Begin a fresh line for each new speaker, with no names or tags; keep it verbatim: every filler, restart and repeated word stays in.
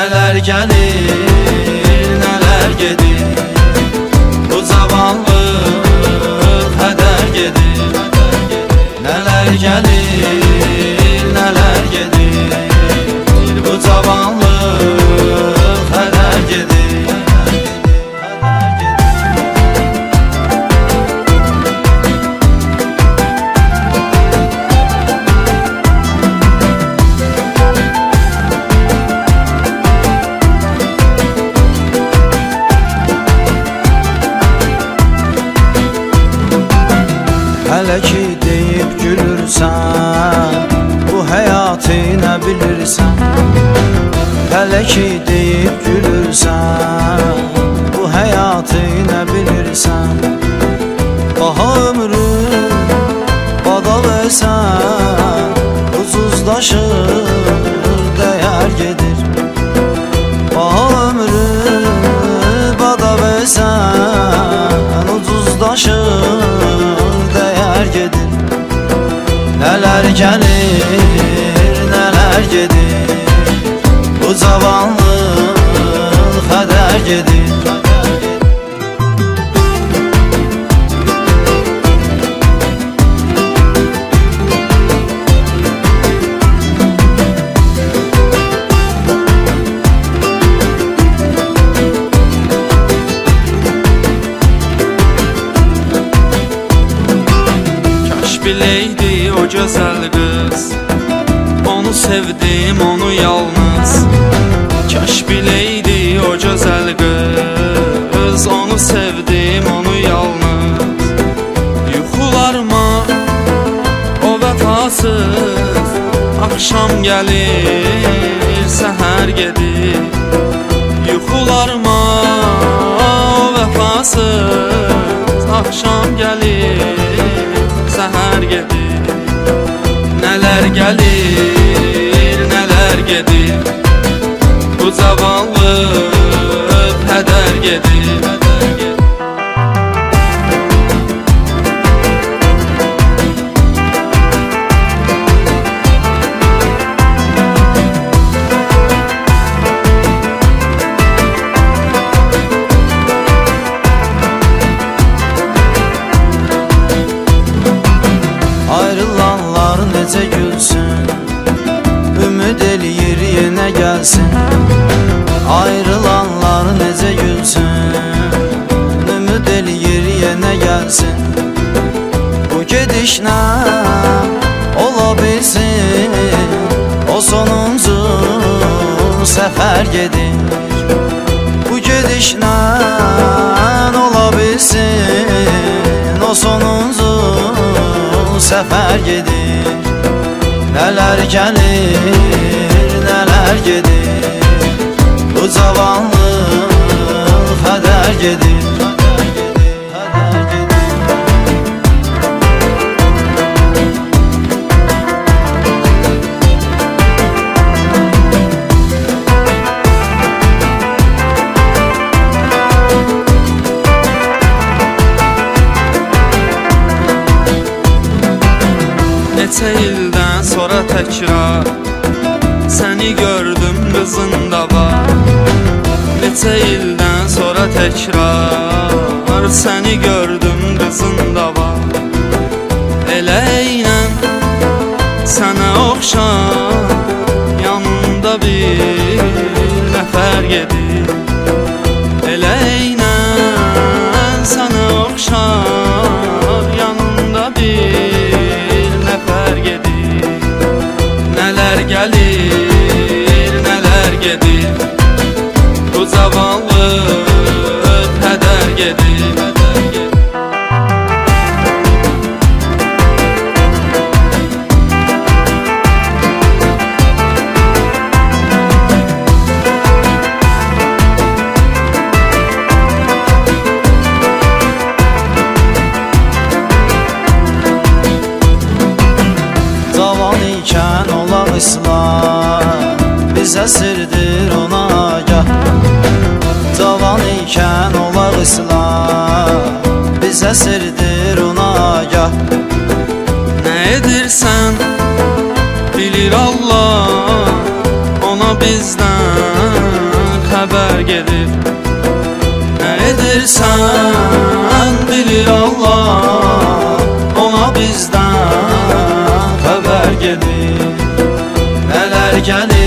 Neler gelir, neler gedir, bu zavallık heder gedir. Neler gelir, neler gedir, bu zavallık heder gedir.
Hələ ki deyib gülürsən, bu həyatı nə bilirsən? Hələ ki deyib gülürsən, bu həyatı nə bilirsən? Baha ömrü bada versən, ucuzlaşır, dəyər gedir. Baha ömrü bada versən, ucuzlaşır, gedir. Neler gelir, neler gedir, bu zavallık heder gedir.
Bileydi o gözəl qız, onu sevdim, onu yalnız. Kaş bileydi o gözəl qız, onu sevdim, onu yalnız. Yuxularıma o vəfasız axşam gəlir, səhər gedir. Yuxularıma o vəfasız axşam gəlir, səhər gedir. Nələr gəlir, nələr gedir, bu zavallıq hədər gedir.
Ayrılanlar necə gülsün, ümid eləyir yenə gəlsin. Ayrılanlar necə gülsün, ümid eləyir yenə gəlsin. Bu gedişlə ola bilsin, o sonuncu səfər gedir. Bu gedişlə ola bilsin, o sonuncu səfər gedir. Nələr gəlir, nələr gedir, bu cavanlıq hədər gedir.
Neçə ildən sonra təkrar səni gördüm qızında var. Neçə ildən sonra təkrar səni gördüm qızında var. Elə eynən sənə oxşar yanında bir nəfər gedir. Elə eynən sənə oxşar yanında bir nəfər gedir. Nələr gəlir, nələr gedir, bu zavallıq hədər gedir.
ikən olaq islah, biz əsirdir ona agah. Cavan ikən olaq islah, biz əsirdir ona agah.
Nə edirsən bilir Allah, ona ona bizdən xəbər gedir.
Nə edirsən bilir Allah, ona bizdən xəbər gedir. Nələr gəlir